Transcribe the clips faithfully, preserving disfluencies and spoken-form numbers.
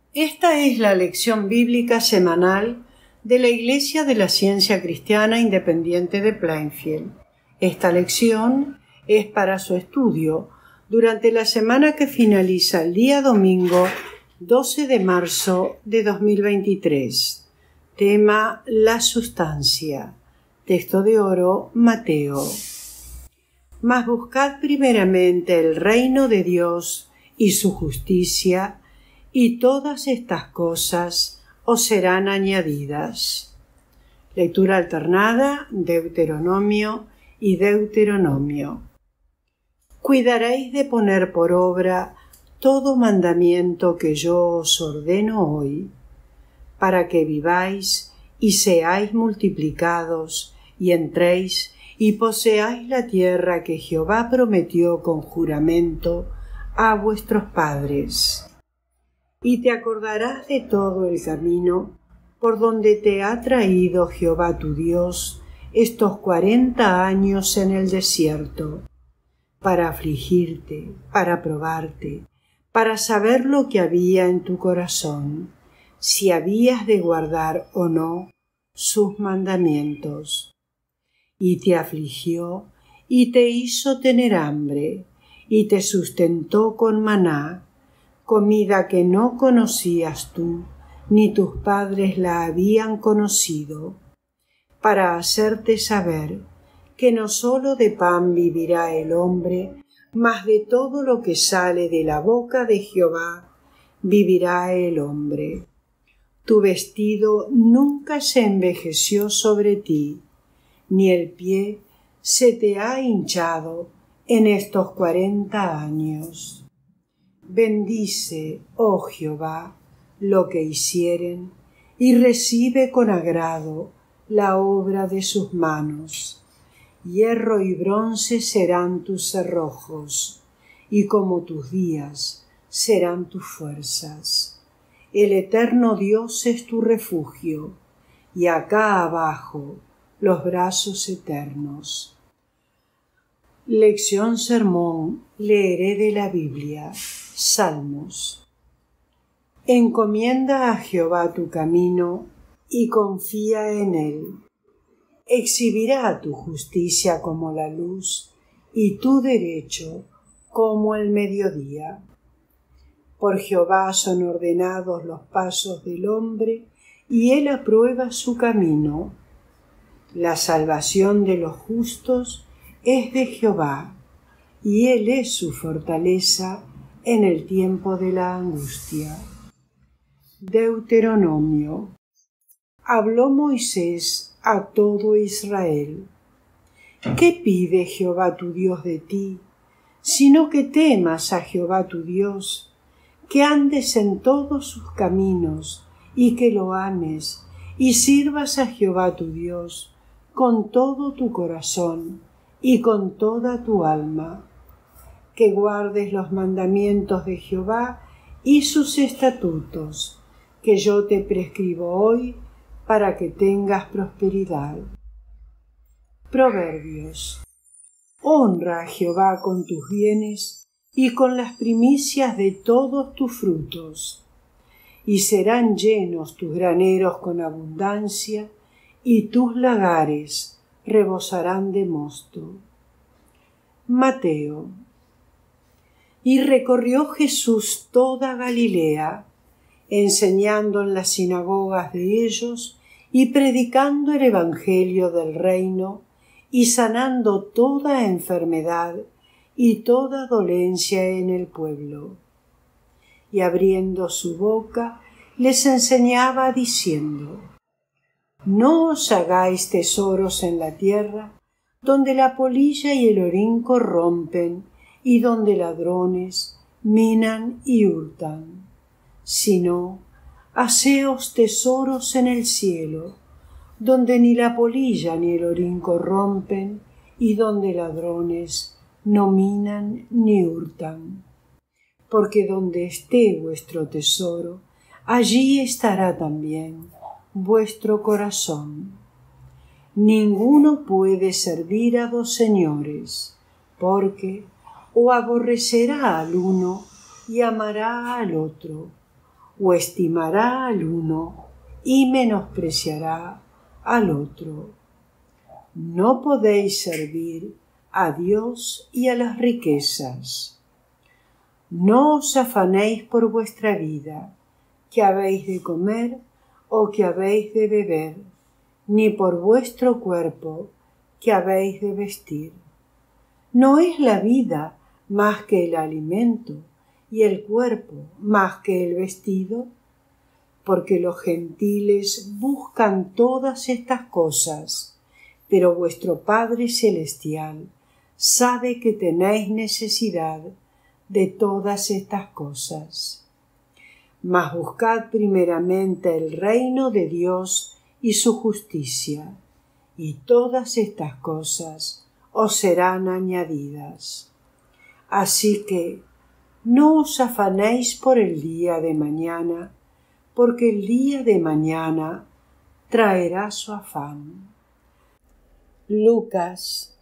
Esta es la lección bíblica semanal de la Iglesia de la Ciencia Cristiana Independiente de Plainfield. Esta lección es para su estudio durante la semana que finaliza el día domingo doce de marzo de dos mil veintitrés. Tema: la sustancia. Texto de oro: Mateo. Mas buscad primeramente el reino de Dios y su justicia, y todas estas cosas os serán añadidas. Lectura alternada, Deuteronomio y Deuteronomio. Cuidaréis de poner por obra todo mandamiento que yo os ordeno hoy, para que viváis y seáis multiplicados y entréis y poseáis la tierra que Jehová prometió con juramento a vuestros padres. Y te acordarás de todo el camino por donde te ha traído Jehová tu Dios estos cuarenta años en el desierto, para afligirte, para probarte, para saber lo que había en tu corazón, si habías de guardar o no sus mandamientos. Y te afligió, y te hizo tener hambre, y te sustentó con maná, comida que no conocías tú, ni tus padres la habían conocido, para hacerte saber que no sólo de pan vivirá el hombre, mas de todo lo que sale de la boca de Jehová vivirá el hombre. Tu vestido nunca se envejeció sobre ti, ni el pie se te ha hinchado en estos cuarenta años. Bendice, oh Jehová, lo que hicieren, y recibe con agrado la obra de sus manos. Hierro y bronce serán tus cerrojos, y como tus días serán tus fuerzas. El eterno Dios es tu refugio, y acá abajo los brazos eternos. Lección sermón. Leeré de la Biblia. Salmos. Encomienda a Jehová tu camino y confía en él. Exhibirá tu justicia como la luz y tu derecho como el mediodía. Por Jehová son ordenados los pasos del hombre, y él aprueba su camino. La salvación de los justos es de Jehová, y él es su fortaleza en el tiempo de la angustia. Deuteronomio. Habló Moisés a todo Israel. ¿Qué pide Jehová tu Dios de ti, sino que temas a Jehová tu Dios, que andes en todos sus caminos, y que lo ames, y sirvas a Jehová tu Dios con todo tu corazón y con toda tu alma? Que guardes los mandamientos de Jehová y sus estatutos, que yo te prescribo hoy, para que tengas prosperidad. Proverbios. Honra a Jehová con tus bienes y con las primicias de todos tus frutos, y serán llenos tus graneros con abundancia, y tus lagares rebosarán de mosto. Mateo. Y recorrió Jesús toda Galilea, enseñando en las sinagogas de ellos y predicando el evangelio del reino y sanando toda enfermedad y toda dolencia en el pueblo. Y abriendo su boca les enseñaba diciendo: No os hagáis tesoros en la tierra, donde la polilla y el orín corrompen, y donde ladrones minan y hurtan, sino haceos tesoros en el cielo, donde ni la polilla ni el orín corrompen, y donde ladrones no minan ni hurtan. Porque donde esté vuestro tesoro, allí estará también vuestro corazón. Ninguno puede servir a dos señores, porque o aborrecerá al uno y amará al otro, o estimará al uno y menospreciará al otro. No podéis servir a Dios y a las riquezas. No os afanéis por vuestra vida, que habéis de comer o que habéis de beber, ni por vuestro cuerpo, que habéis de vestir. ¿No es la vida más que el alimento y el cuerpo más que el vestido? Porque los gentiles buscan todas estas cosas, pero vuestro Padre Celestial sabe que tenéis necesidad de todas estas cosas. Mas buscad primeramente el reino de Dios y su justicia, y todas estas cosas os serán añadidas. Así que no os afanéis por el día de mañana, porque el día de mañana traerá su afán. Lucas.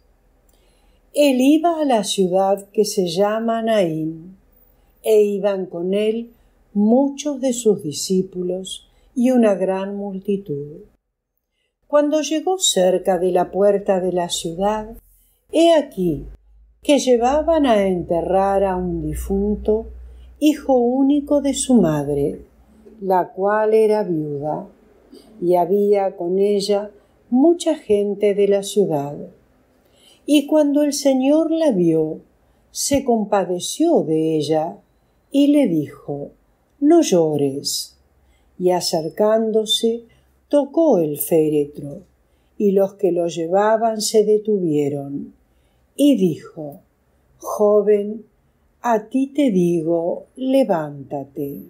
Él iba a la ciudad que se llama Naín, e iban con él muchos de sus discípulos y una gran multitud. Cuando llegó cerca de la puerta de la ciudad, he aquí que llevaban a enterrar a un difunto, hijo único de su madre, la cual era viuda, y había con ella mucha gente de la ciudad. Y cuando el Señor la vio, se compadeció de ella y le dijo: «No llores». Y acercándose, tocó el féretro, y los que lo llevaban se detuvieron. Y dijo: «Joven, a ti te digo, levántate».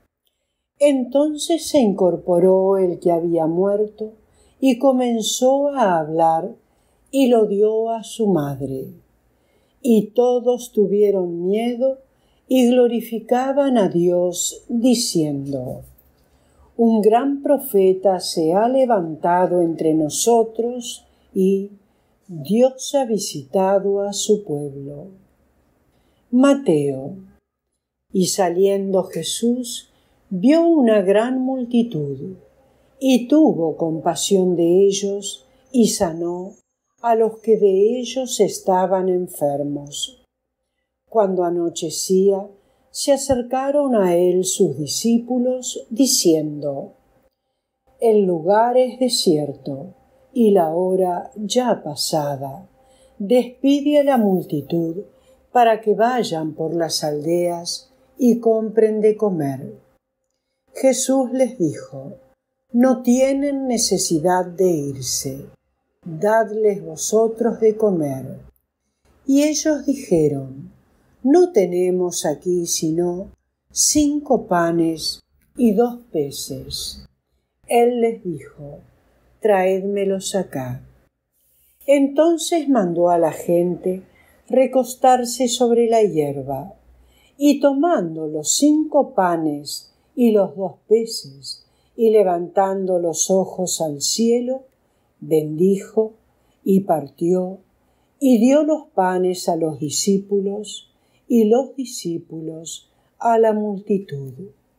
Entonces se incorporó el que había muerto y comenzó a hablar, y lo dio a su madre. Y todos tuvieron miedo y glorificaban a Dios, diciendo: «Un gran profeta se ha levantado entre nosotros, y Dios ha visitado a su pueblo». Mateo. Y saliendo Jesús, vio una gran multitud, y tuvo compasión de ellos, y sanó a los que de ellos estaban enfermos. Cuando anochecía, se acercaron a él sus discípulos, diciendo: «El lugar es desierto, y la hora ya pasada. Despide a la multitud, para que vayan por las aldeas y compren de comer». Jesús les dijo: «No tienen necesidad de irse, dadles vosotros de comer». Y ellos dijeron: «No tenemos aquí sino cinco panes y dos peces». Él les dijo: «Traédmelos acá». Entonces mandó a la gente recostarse sobre la hierba, y tomando los cinco panes y los dos peces, y levantando los ojos al cielo, bendijo y partió, y dio los panes a los discípulos, y los discípulos a la multitud.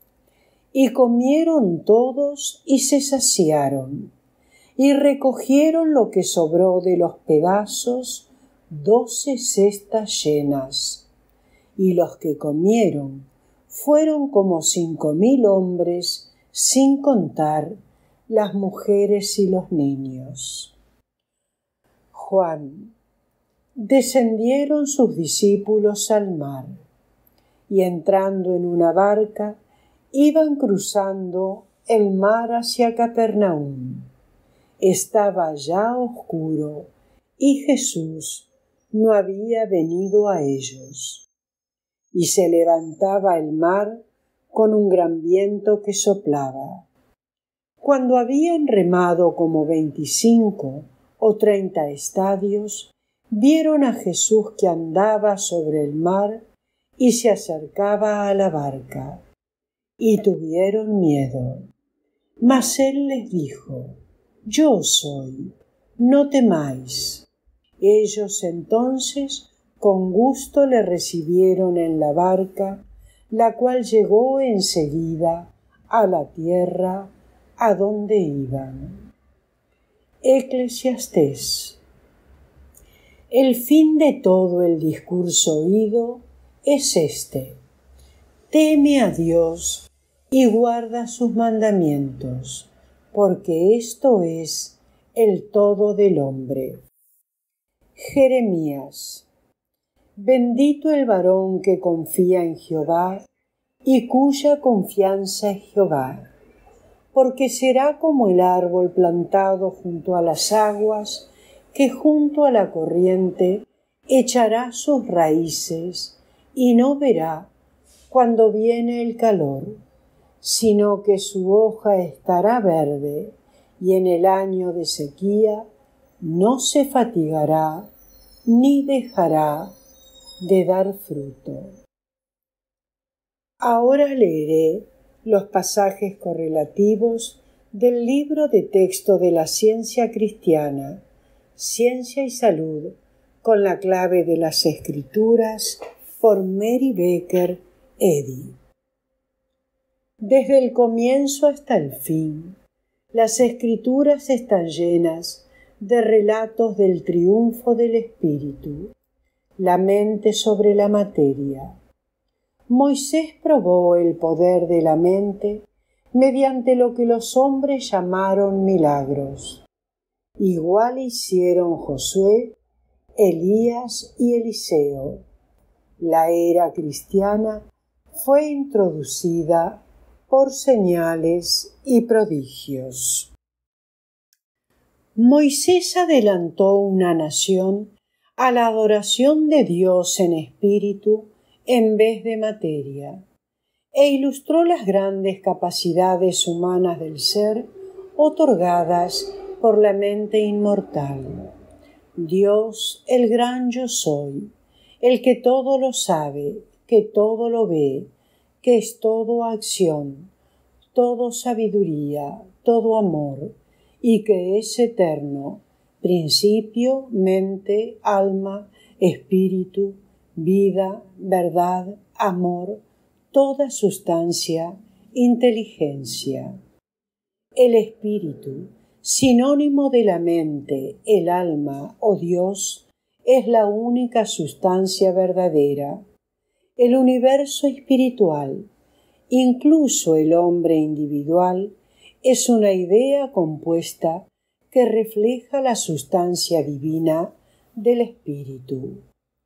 Y comieron todos y se saciaron, y recogieron lo que sobró de los pedazos, doce cestas llenas. Y los que comieron fueron como cinco mil hombres, sin contar las mujeres y los niños. Juan. Descendieron sus discípulos al mar, y entrando en una barca, iban cruzando el mar hacia Capernaum. Estaba ya oscuro, y Jesús no había venido a ellos. Y se levantaba el mar con un gran viento que soplaba. Cuando habían remado como veinticinco o treinta estadios, vieron a Jesús que andaba sobre el mar y se acercaba a la barca, y tuvieron miedo. Mas él les dijo: «Yo soy, no temáis». Ellos entonces con gusto le recibieron en la barca, la cual llegó enseguida a la tierra a donde iban. Eclesiastés. El fin de todo el discurso oído es este: teme a Dios y guarda sus mandamientos, porque esto es el todo del hombre. Jeremías. Bendito el varón que confía en Jehová y cuya confianza es Jehová, porque será como el árbol plantado junto a las aguas, que junto a la corriente echará sus raíces y no verá cuando viene el calor, sino que su hoja estará verde y en el año de sequía no se fatigará ni dejará de dar fruto. Ahora leeré los pasajes correlativos del libro de texto de la ciencia cristiana, Ciencia y Salud, con la clave de las Escrituras, por Mary Baker Eddy. Desde el comienzo hasta el fin, las Escrituras están llenas de relatos del triunfo del Espíritu, la mente sobre la materia. Moisés probó el poder de la mente mediante lo que los hombres llamaron milagros. Igual hicieron Josué, Elías y Eliseo. La era cristiana fue introducida por señales y prodigios. Moisés adelantó una nación a la adoración de Dios en espíritu en vez de materia, e ilustró las grandes capacidades humanas del ser otorgadas por la mente inmortal. Dios, el gran yo soy, el que todo lo sabe, que todo lo ve, que es todo acción, todo sabiduría, todo amor, y que es eterno, principio, mente, alma, espíritu, vida, verdad, amor, toda sustancia, inteligencia. El espíritu, sinónimo de la mente, el alma o Dios, es la única sustancia verdadera. El universo espiritual, incluso el hombre individual, es una idea compuesta que refleja la sustancia divina del espíritu.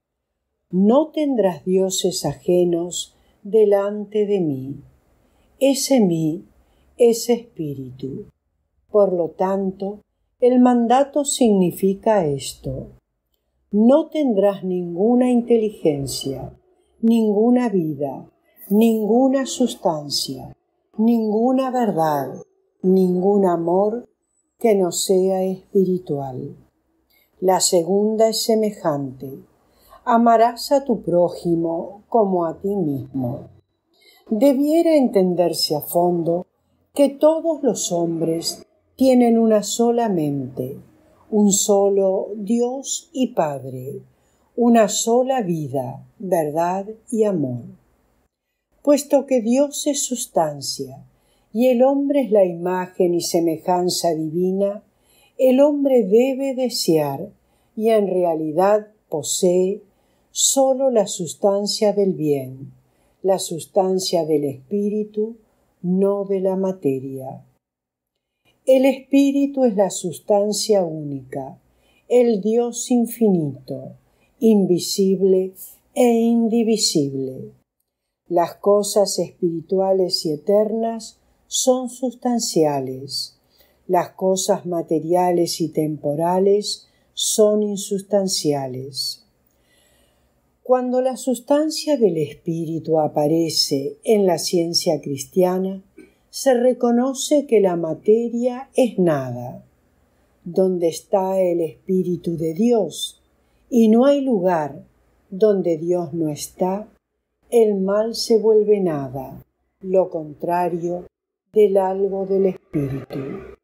No tendrás dioses ajenos delante de mí. Ese mí es espíritu. Por lo tanto, el mandato significa esto: no tendrás ninguna inteligencia, ninguna vida, ninguna sustancia, ninguna verdad, ningún amor que no sea espiritual. La segunda es semejante: amarás a tu prójimo como a ti mismo. Debiera entenderse a fondo que todos los hombres tienen una sola mente, un solo Dios y Padre, una sola vida, verdad y amor. Puesto que Dios es sustancia y el hombre es la imagen y semejanza divina, el hombre debe desear, y en realidad posee, sólo la sustancia del bien, la sustancia del espíritu, no de la materia. El espíritu es la sustancia única, el Dios infinito, invisible e indivisible. Las cosas espirituales y eternas son sustanciales. Las cosas materiales y temporales son insustanciales. Cuando la sustancia del espíritu aparece en la ciencia cristiana, se reconoce que la materia es nada. Donde está el Espíritu de Dios, y no hay lugar donde Dios no está, el mal se vuelve nada, lo contrario del algo del Espíritu.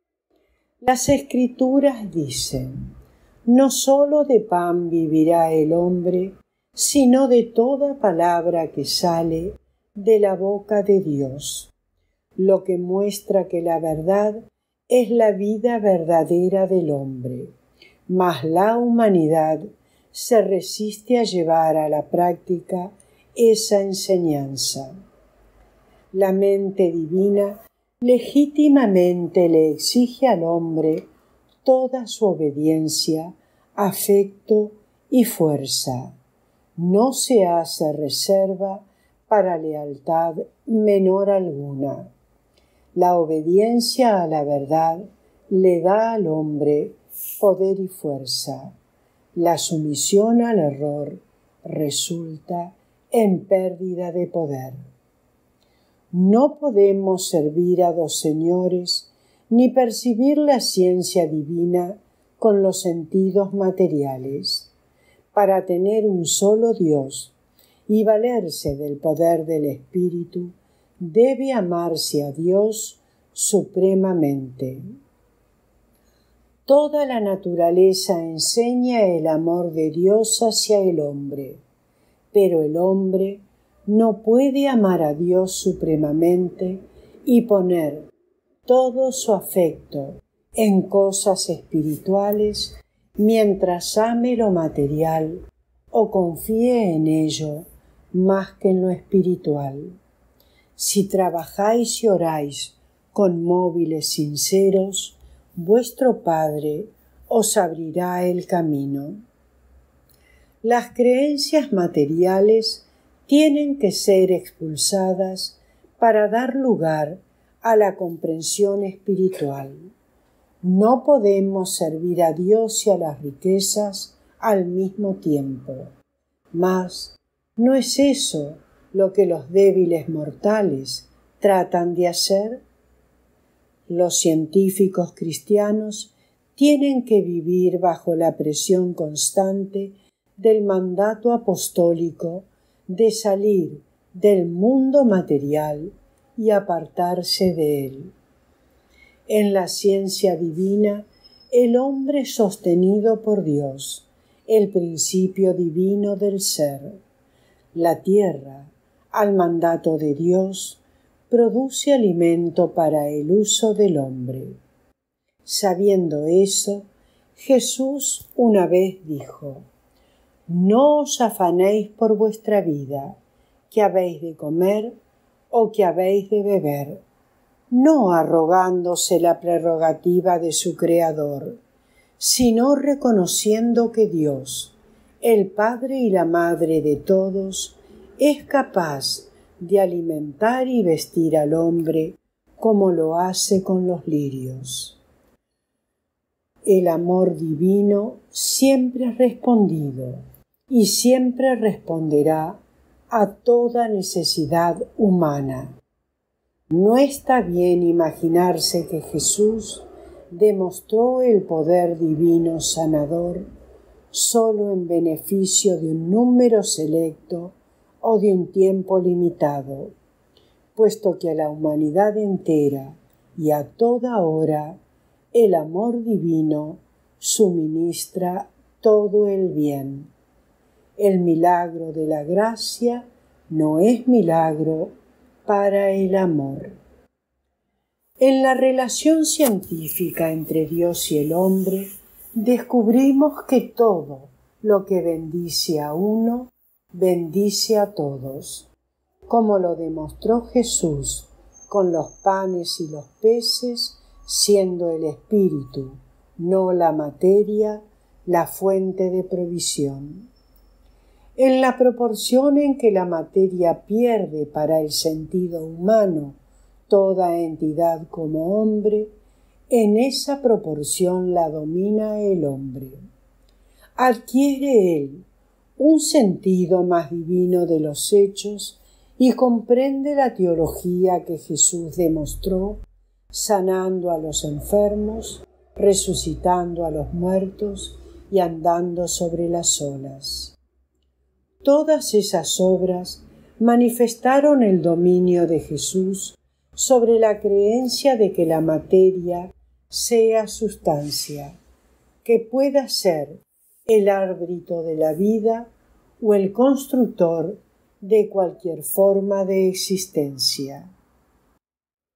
Las Escrituras dicen: no sólo de pan vivirá el hombre, sino de toda palabra que sale de la boca de Dios. lo que muestra que la verdad es la vida verdadera del hombre, mas la humanidad se resiste a llevar a la práctica esa enseñanza. La mente divina legítimamente le exige al hombre toda su obediencia, afecto y fuerza. No se hace reserva para lealtad menor alguna. La obediencia a la verdad le da al hombre poder y fuerza. La sumisión al error resulta en pérdida de poder. No podemos servir a dos señores ni percibir la ciencia divina con los sentidos materiales. Para tener un solo Dios y valerse del poder del Espíritu, debe amarse a Dios supremamente. Toda la naturaleza enseña el amor de Dios hacia el hombre, pero el hombre no puede amar a Dios supremamente y poner todo su afecto en cosas espirituales mientras ame lo material o confíe en ello más que en lo espiritual. Si trabajáis y oráis con móviles sinceros, vuestro Padre os abrirá el camino. Las creencias materiales tienen que ser expulsadas para dar lugar a la comprensión espiritual. No podemos servir a Dios y a las riquezas al mismo tiempo. Mas ¿no es eso lo que los débiles mortales tratan de hacer? Los científicos cristianos tienen que vivir bajo la presión constante del mandato apostólico de salir del mundo material y apartarse de él. En la ciencia divina, el hombre sostenido por Dios, el principio divino del ser. La tierra, al mandato de Dios, produce alimento para el uso del hombre. Sabiendo eso, Jesús una vez dijo: «No os afanéis por vuestra vida, que habéis de comer o que habéis de beber», no arrogándose la prerrogativa de su Creador, sino reconociendo que Dios, el Padre y la Madre de todos, es capaz de alimentar y vestir al hombre como lo hace con los lirios. El amor divino siempre ha respondido y siempre responderá a toda necesidad humana. No está bien imaginarse que Jesús demostró el poder divino sanador solo en beneficio de un número selecto o de un tiempo limitado, puesto que a la humanidad entera y a toda hora el amor divino suministra todo el bien. El milagro de la gracia no es milagro para el amor. En la relación científica entre Dios y el hombre, descubrimos que todo lo que bendice a uno, bendice a todos, como lo demostró Jesús con los panes y los peces, siendo el espíritu, no la materia, la fuente de provisión. En la proporción en que la materia pierde para el sentido humano toda entidad como hombre, en esa proporción la domina el hombre. Adquiere él un sentido más divino de los hechos y comprende la teología que Jesús demostró, sanando a los enfermos, resucitando a los muertos y andando sobre las olas. Todas esas obras manifestaron el dominio de Jesús sobre la creencia de que la materia sea sustancia, que pueda ser el árbitro de la vida o el constructor de cualquier forma de existencia.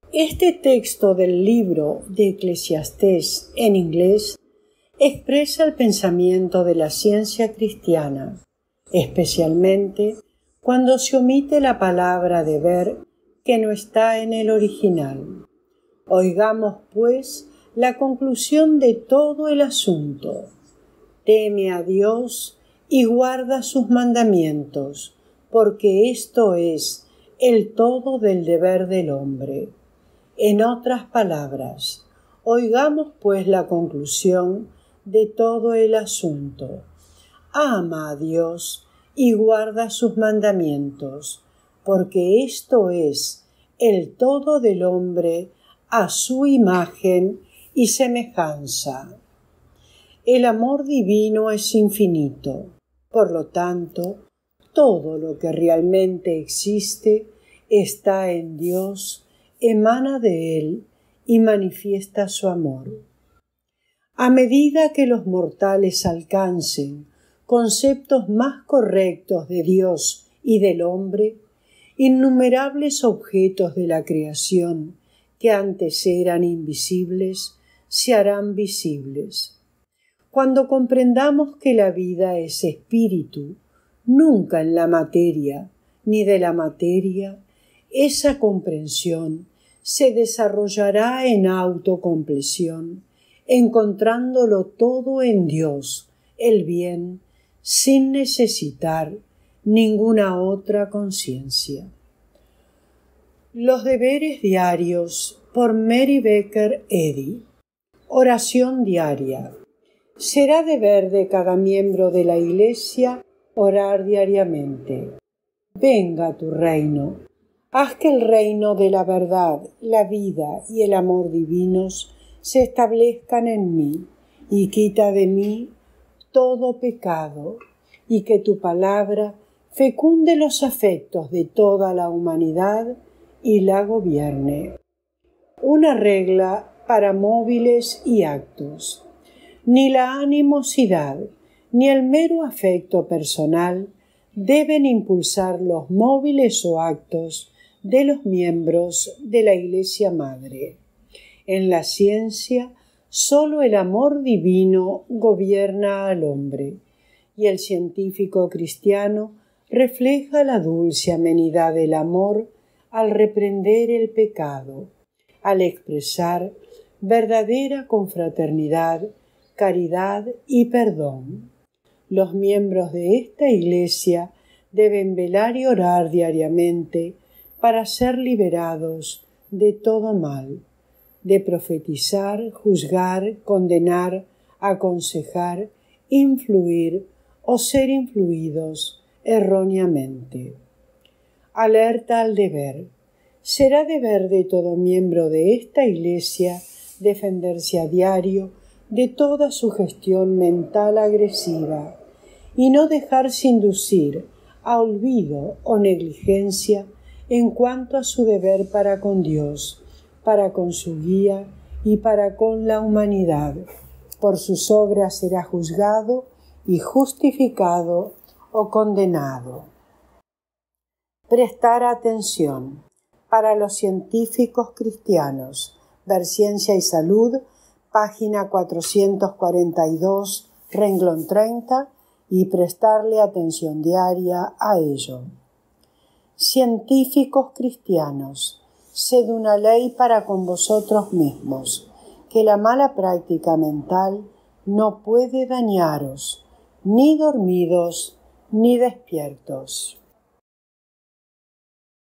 Este texto del libro de Eclesiastés en inglés expresa el pensamiento de la ciencia cristiana, especialmente cuando se omite la palabra deber que no está en el original. Oigamos, pues, la conclusión de todo el asunto. Teme a Dios y guarda sus mandamientos, porque esto es el todo del deber del hombre. En otras palabras, oigamos pues la conclusión de todo el asunto. Ama a Dios y guarda sus mandamientos, porque esto es el todo del hombre a su imagen y semejanza. El amor divino es infinito, por lo tanto, todo lo que realmente existe está en Dios, emana de Él y manifiesta su amor. A medida que los mortales alcancen conceptos más correctos de Dios y del hombre, innumerables objetos de la creación que antes eran invisibles se harán visibles. Cuando comprendamos que la vida es espíritu, nunca en la materia, ni de la materia, esa comprensión se desarrollará en autocompleción, encontrándolo todo en Dios, el bien, sin necesitar ninguna otra conciencia. Los deberes diarios por Mary Baker Eddy. Oración diaria. Será deber de cada miembro de la Iglesia orar diariamente. Venga tu reino. Haz que el reino de la verdad, la vida y el amor divinos se establezcan en mí, y quita de mí todo pecado, y que tu palabra fecunde los afectos de toda la humanidad y la gobierne. Una regla para móviles y actos. Ni la animosidad ni el mero afecto personal deben impulsar los móviles o actos de los miembros de la Iglesia Madre. En la ciencia, sólo el amor divino gobierna al hombre, y el científico cristiano refleja la dulce amenidad del amor al reprender el pecado, al expresar verdadera confraternidad, caridad y perdón. Los miembros de esta Iglesia deben velar y orar diariamente para ser liberados de todo mal, de profetizar, juzgar, condenar, aconsejar, influir o ser influidos erróneamente. Alerta al deber. Será deber de todo miembro de esta Iglesia defenderse a diario de toda sugestión mental agresiva y no dejarse inducir a olvido o negligencia en cuanto a su deber para con Dios, para con su guía y para con la humanidad. Por sus obras será juzgado y justificado o condenado. Prestar atención. Para los científicos cristianos, ver Ciencia y Salud, página cuatrocientos cuarenta y dos, renglón treinta, y prestarle atención diaria a ello. Científicos cristianos, sed una ley para con vosotros mismos, que la mala práctica mental no puede dañaros, ni dormidos ni despiertos.